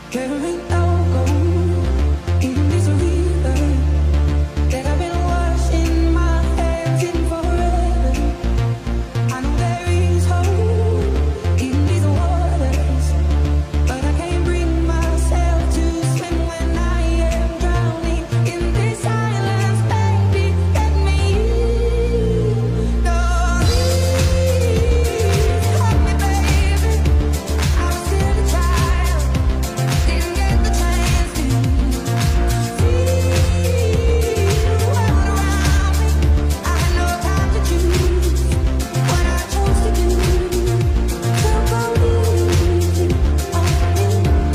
Carrying out gold in this river that I've been washing my hands in forever. I know there is hope in these waters, but I can't bring myself to swim when I am drowning in this silence. Baby, let me in. No, please help me, baby. I was still a child, didn't get the chance to feel the world around me. I had no time to choose what I chose to do. So go easy on me.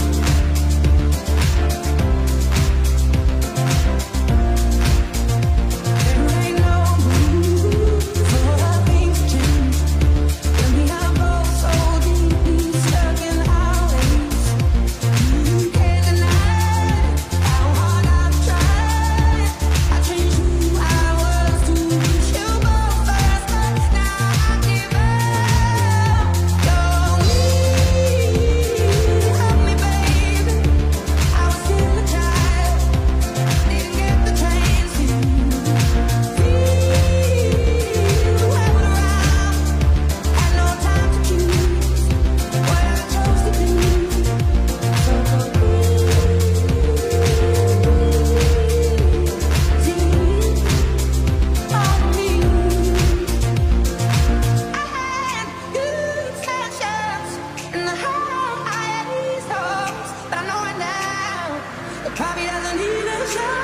There ain't no room for things to change when we are both so deeply stuck in our ways. You can't deny how hard I've tried. I changed who I was to reach you both first, but now I give up. Don't help me, baby. I was still a child, didn't get the chance to feel the world around. Had no time to choose what I chose to do. So go easy on me. I had good intentions and the how I had these hopes, but I know it now. It probably doesn't even show.